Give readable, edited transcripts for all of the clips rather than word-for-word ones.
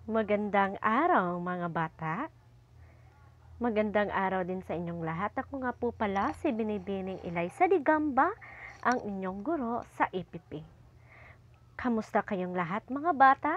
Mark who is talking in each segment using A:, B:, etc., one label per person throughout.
A: Magandang araw mga bata. Magandang araw din sa inyong lahat. Ako nga po pala si Binibining Eliza di Gamba, ang inyong guro sa EPP. Kamusta kayong lahat mga bata?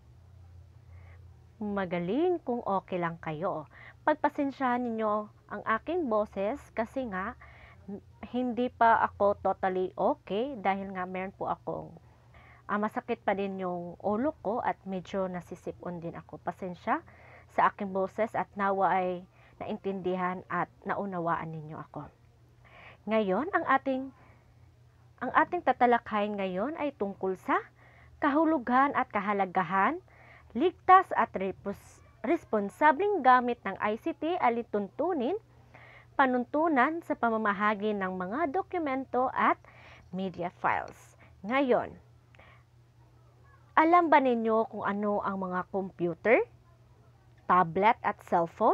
A: Magaling kung okay lang kayo. Pagpasensyahan ninyo ang aking boses kasi nga hindi pa ako totally okay dahil nga meron po akong masakit pa din yung ulo ko at medyo nasisipon din ako. Pasensya sa aking boses at nawa ay naintindihan at naunawaan ninyo ako. Ngayon, ang ating tatalakayin ngayon ay tungkol sa kahulugan at kahalagahan, ligtas at responsableng gamit ng ICT alituntunin, panuntunan sa pamamahagi ng mga dokumento at media files. Ngayon, alam ba ninyo kung ano ang mga computer, tablet at cellphone?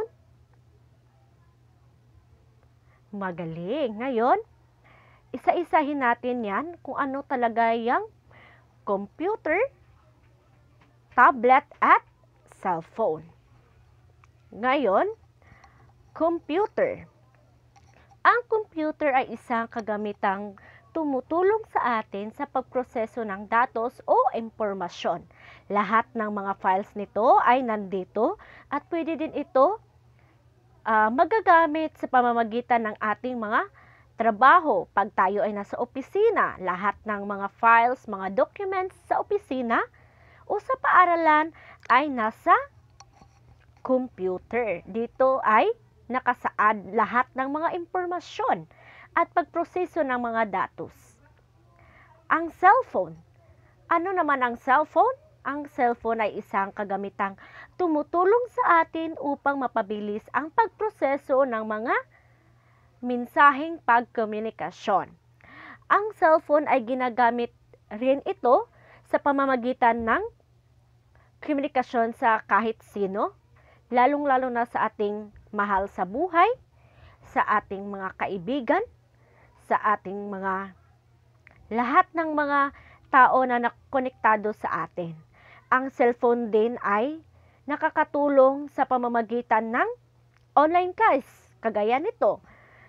A: Magaling. Ngayon, isa-isahin natin yan kung ano talaga yung computer, tablet at cellphone. Ngayon, computer. Ang computer ay isang kagamitang tumutulong sa atin sa pagproseso ng datos o impormasyon. Lahat ng mga files nito ay nandito at pwede din ito magagamit sa pamamagitan ng ating mga trabaho. Pag tayo ay nasa opisina, lahat ng mga files, mga documents sa opisina o sa paaralan ay nasa computer. Dito ay nakasaad lahat ng mga impormasyon at pagproseso ng mga datos. Ang cellphone. Ano naman ang cellphone? Ang cellphone ay isang kagamitang tumutulong sa atin upang mapabilis ang pagproseso ng mga mensaheng pagkomunikasyon. Ang cellphone ay ginagamit rin ito sa pamamagitan ng komunikasyon sa kahit sino, lalong-lalo na sa ating mahal sa buhay, sa ating mga kaibigan, sa ating mga lahat ng mga tao na nakonektado sa atin. Ang cellphone din ay nakakatulong sa pamamagitan ng online class. Kagaya nito,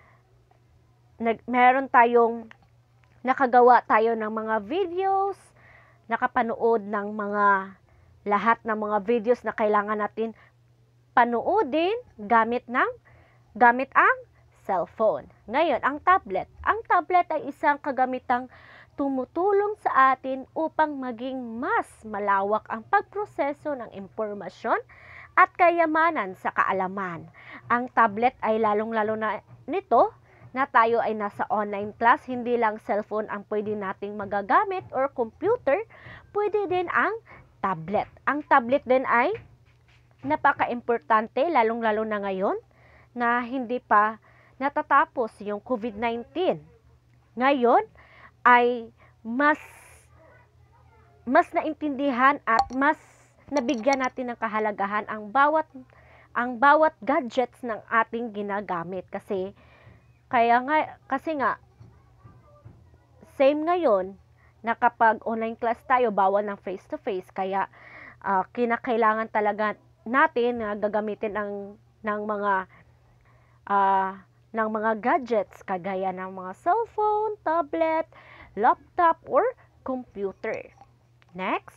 A: meron tayong nakagawa tayo ng mga videos, nakapanood ng mga lahat ng mga videos na kailangan natin panoodin gamit ang cellphone. Ngayon, ang tablet. Ang tablet ay isang kagamitang tumutulong sa atin upang maging mas malawak ang pagproseso ng impormasyon at kayamanan sa kaalaman. Ang tablet ay lalong-lalo na nito na tayo ay nasa online class, hindi lang cellphone ang pwede nating magagamit or computer, pwede din ang tablet. Ang tablet din ay napaka-importante, lalong-lalo na ngayon na hindi pa natatapos yung COVID-19. Ngayon ay mas naintindihan at mas nabigyan natin ng kahalagahan ang bawat gadgets ng ating ginagamit kasi same ngayon na kapag online class tayo, bawal ng face to face, kaya kinakailangan talaga natin na gagamitin ng mga gadgets kagaya ng mga cellphone, tablet, laptop, or computer. Next,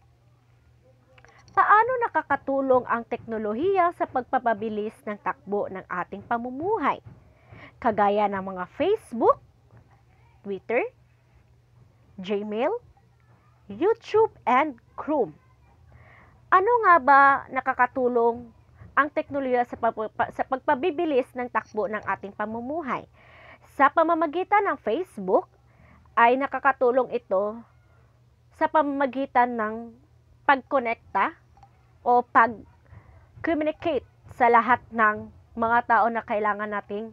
A: paano nakakatulong ang teknolohiya sa pagpapabilis ng takbo ng ating pamumuhay? Kagaya ng mga Facebook, Twitter, Gmail, YouTube, and Chrome. Ano nga ba nakakatulong ang teknolohiya sa pagpabibilis ng takbo ng ating pamumuhay? Sa pamamagitan ng Facebook, ay nakakatulong ito sa pamamagitan ng pagkonekta o pag-communicate sa lahat ng mga tao na kailangan nating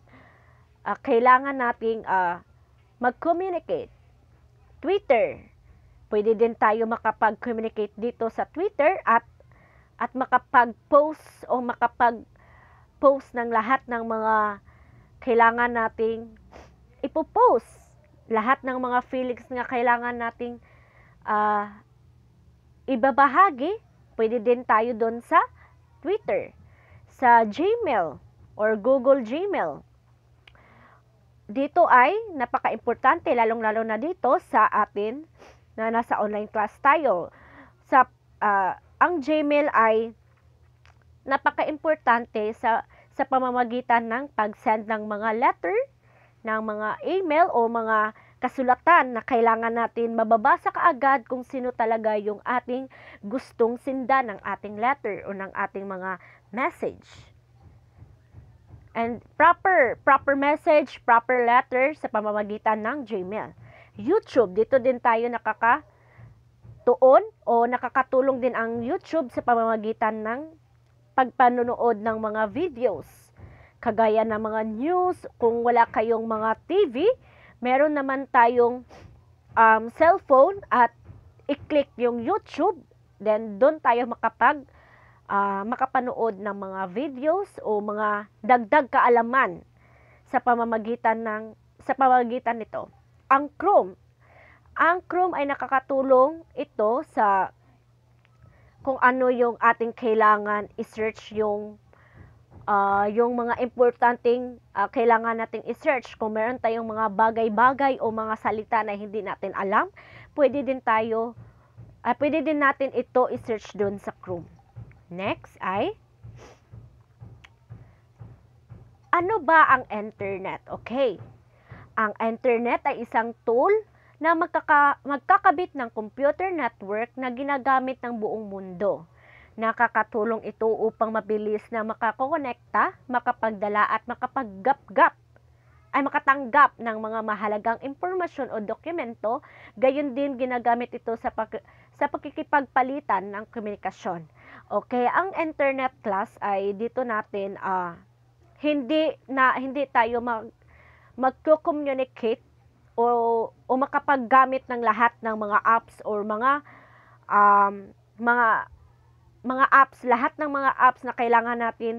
A: mag-communicate. Twitter, pwede din tayo makapag-communicate dito sa Twitter at makapag-post o makapag-post ng lahat ng mga kailangan nating ipopost. Lahat ng mga feelings na kailangan nating ibabahagi, pwede din tayo doon sa Twitter, sa Gmail or Google Gmail. Dito ay napaka-importante, lalong-lalo na dito sa atin na nasa online class tayo. Ang Gmail ay napaka-importante sa pamamagitan ng pag-send ng mga letter, ng mga email o mga kasulatan na kailangan natin mababasa kaagad kung sino talaga yung ating gustong sindan ng ating letter o ng ating mga message. And proper message, proper letter sa pamamagitan ng Gmail. YouTube, dito din tayo nakakatuon o nakakatulong din ang YouTube sa pamamagitan ng pagpanonood ng mga videos. Kagaya ng mga news, kung wala kayong mga TV, meron naman tayong cellphone at i-click yung YouTube, then doon tayo makapanood ng mga videos o mga dagdag kaalaman sa pamamagitan nito. Ang Chrome ay nakakatulong ito sa kung ano yung ating kailangan i-search yung mga importanteng kailangan nating i-search. Kung meron tayong mga bagay-bagay o mga salita na hindi natin alam, pwede din natin ito i-search doon sa Chrome. Next ay, ano ba ang internet? Okay. Ang internet ay isang tool na magkakabit ng computer network na ginagamit ng buong mundo. Nakakatulong ito upang mabilis na makakonekta, makapagdala at makatanggap ng mga mahalagang impormasyon o dokumento. Gayon din ginagamit ito sa pagkikipagpalitan ng komunikasyon. Okay, ang internet class ay dito natin hindi tayo magko-communicate o makapaggamit ng lahat ng mga apps or mga apps, lahat ng mga apps na kailangan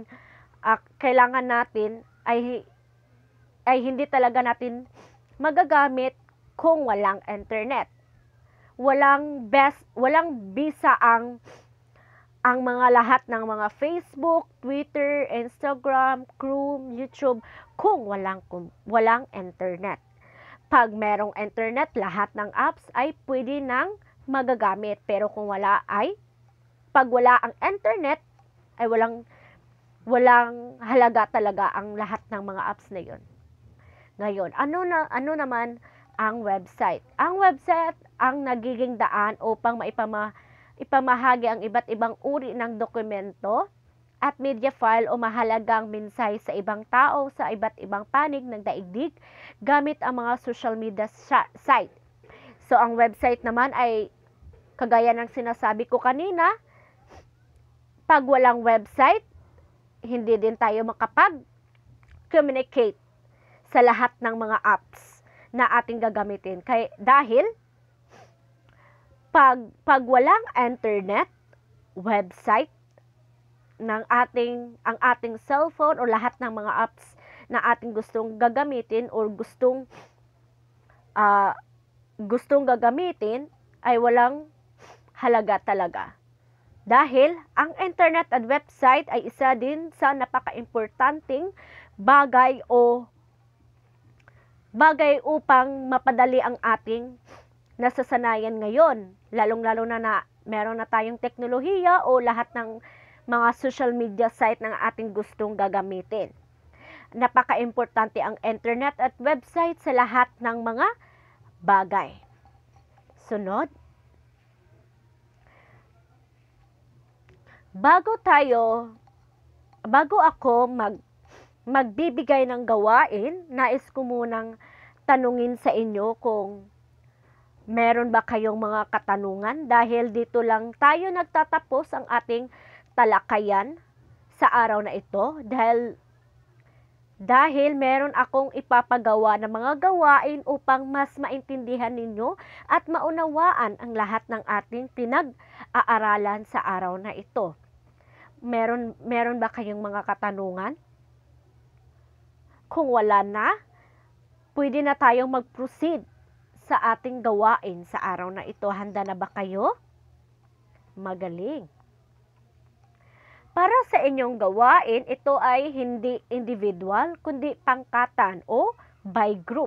A: natin ay hindi talaga natin magagamit kung walang internet. Walang bisa ang mga lahat ng mga Facebook, Twitter, Instagram, Chrome, YouTube kung walang internet. Pag merong internet, lahat ng apps ay pwede nang magagamit. Pero kung pag wala ang internet, ay walang halaga talaga ang lahat ng mga apps na yun. Ngayon, ano naman ang website? Ang website ang nagiging daan upang ipamahagi ang iba't ibang uri ng dokumento at media file o mahalagang mensahe sa ibang tao sa iba't ibang panig ng daigdig gamit ang mga social media site. So, ang website naman ay kagaya ng sinasabi ko kanina, pag walang website, hindi din tayo makapag-communicate sa lahat ng mga apps na ating gagamitin. Dahil pag walang internet, website ang ating cellphone o lahat ng mga apps na ating gustong gagamitin or gustong gagamitin ay walang halaga talaga. Dahil ang internet at website ay isa din sa napaka-importanting bagay upang mapadali ang ating nasasanayan ngayon. Lalong-lalo na meron na tayong teknolohiya o lahat ng mga social media site na ating gustong gagamitin. Napaka-importante ang internet at website sa lahat ng mga bagay. Sunod. Bago ako magbibigay ng gawain, nais ko munang tanungin sa inyo kung meron ba kayong mga katanungan dahil dito lang tayo nagtatapos ang ating talakayan sa araw na ito dahil meron akong ipapagawa ng mga gawain upang mas maintindihan ninyo at maunawaan ang lahat ng ating pinag-aaralan sa araw na ito. Meron ba kayong mga katanungan? Kung wala na, pwede na tayong mag-proceed sa ating gawain sa araw na ito. Handa na ba kayo? Magaling. Para sa inyong gawain, ito ay hindi individual, kundi pangkatan o by group.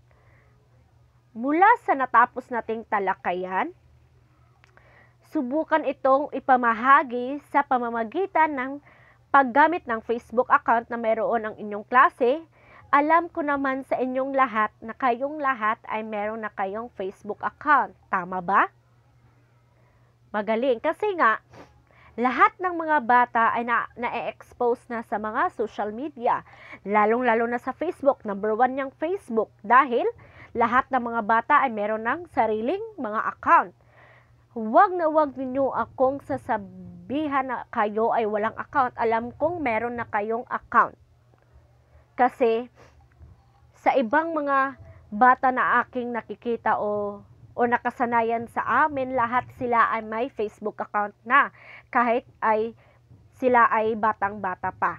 A: Mula sa natapos nating talakayan, subukan itong ipamahagi sa pamamagitan ng paggamit ng Facebook account na mayroon ang inyong klase. Alam ko naman sa inyong lahat na kayong lahat ay meron na kayong Facebook account. Tama ba? Magaling. Kasi nga, lahat ng mga bata ay na-expose na sa mga social media. Lalong-lalo na sa Facebook. Number 1 yung Facebook. Dahil lahat ng mga bata ay meron ng sariling mga account. Huwag na huwag ninyo akong sasabihan na kayo ay walang account. Alam kong meron na kayong account. Kasi sa ibang mga bata na aking nakikita o nakasanayan sa amin, lahat sila ay may Facebook account na kahit ay sila ay batang-bata pa.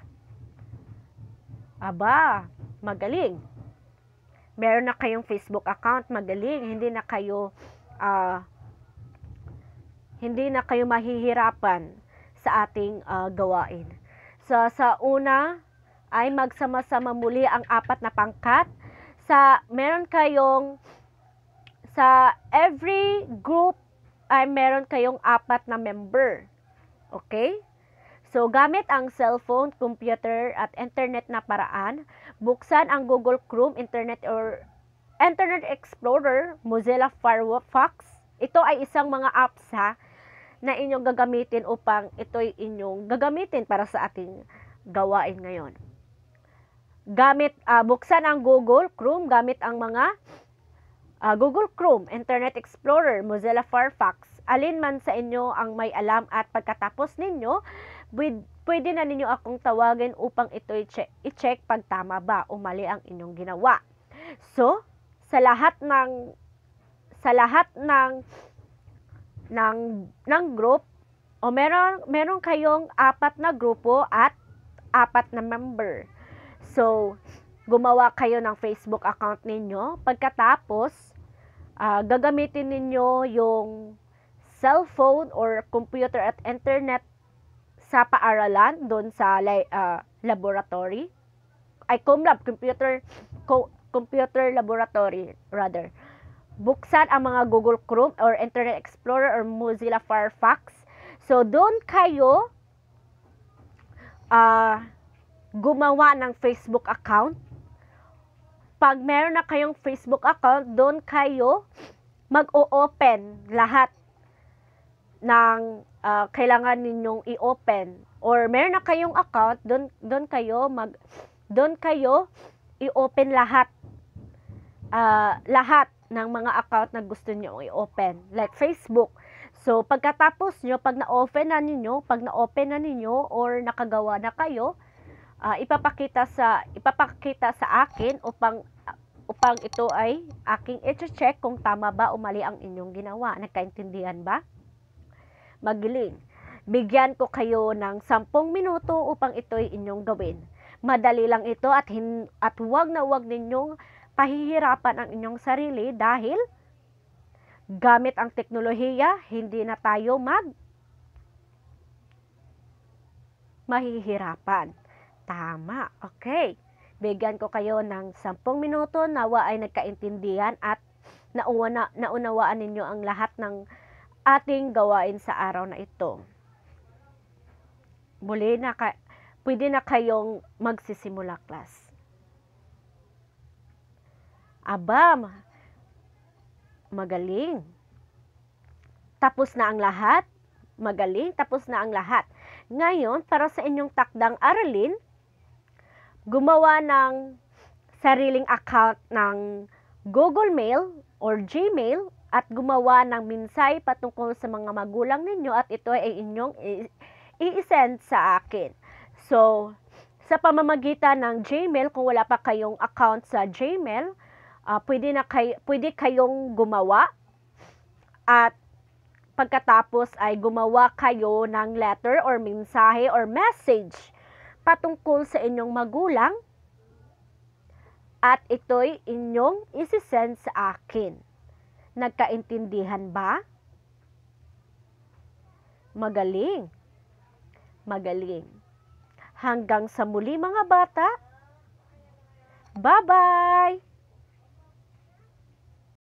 A: Aba, magaling. Meron na kayong Facebook account, magaling. Hindi na kayo mahihirapan sa ating gawain. So, sa una ay magsama-sama muli ang 4 na pangkat. Meron kayong sa every group ay meron kayong 4 na member. Okay? So, gamit ang cellphone, computer, at internet na paraan, buksan ang Google Chrome, Internet Explorer, Mozilla Firefox. Ito ay isang mga apps na inyong gagamitin upang ito'y inyong gagamitin para sa ating gawain ngayon. Buksan ang Google Chrome gamit ang mga Google Chrome, Internet Explorer, Mozilla Firefox. Alin man sa inyo ang may alam at pagkatapos ninyo, pwede na ninyo akong tawagin upang ito i-check pag tama ba o mali ang inyong ginawa. So, sa lahat ng group o meron kayong 4 na grupo at 4 na member. So, gumawa kayo ng Facebook account ninyo. Pagkatapos, gagamitin ninyo yung cellphone or computer at internet sa paaralan, doon sa laboratory. Computer laboratory, rather. Buksan ang mga Google Chrome or Internet Explorer or Mozilla Firefox. So, doon kayo gumawa ng Facebook account. Pag meron na kayong Facebook account, doon kayo mag-o-open lahat ng kailangan ninyong i-open. Or meron na kayong account, doon kayo i-open lahat ng mga account na gusto niyo i-open, like Facebook. So, pagkatapos nyo, pag na-open na ninyo or nakagawa na kayo, ipapakita sa akin upang ito ay aking i-check kung tama ba o mali ang inyong ginawa. Nagkaintindihan ba? Magaling. Bigyan ko kayo ng 10 minuto upang ito ay inyong gawin. Madali lang ito at huwag na huwag ninyong pahihirapan ang inyong sarili dahil gamit ang teknolohiya, hindi na tayo mahihirapan. Tama. Okay. Bigyan ko kayo ng 10 minuto, nawa ay nagkaintindihan at naunawaan ninyo ang lahat ng ating gawain sa araw na ito. Pwede na kayong magsisimula, class. Aba, magaling. Tapos na ang lahat? Magaling, tapos na ang lahat. Ngayon, para sa inyong takdang aralin, gumawa ng sariling account ng Google Mail or Gmail at gumawa ng minsay patungkol sa mga magulang ninyo at ito ay inyong i-send sa akin. So, sa pamamagitan ng Gmail, kung wala pa kayong account sa Gmail, pwede kayong gumawa at pagkatapos ay gumawa kayo ng letter or mensahe or message patungkol sa inyong magulang at ito'y inyong isi-send sa akin. Nagkaintindihan ba? Magaling. magaling. Hanggang sa muli mga bata. Bye-bye!